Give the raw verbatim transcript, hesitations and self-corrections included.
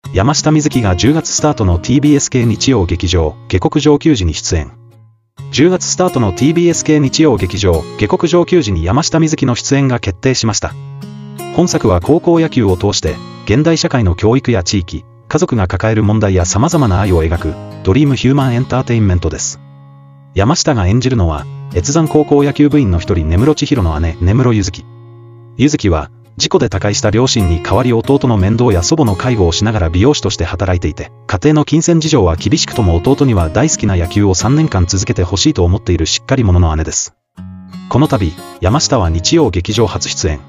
山下美月がじゅうがつスタートの ティービーエス 系日曜劇場、下克上球児に出演。じゅうがつスタートの ティービーエス 系日曜劇場、下克上球児に山下美月の出演が決定しました。本作は高校野球を通して、現代社会の教育や地域、家族が抱える問題や様々な愛を描く、ドリームヒューマンエンターテインメントです。山下が演じるのは、越山高校野球部員の一人根室千尋の姉、根室ゆずき。ゆずきは、事故で他界した両親に代わり弟の面倒や祖母の介護をしながら美容師として働いていて、家庭の金銭事情は厳しくとも弟には大好きな野球をさんねんかん続けてほしいと思っているしっかり者の姉です。この度、山下は日曜劇場初出演。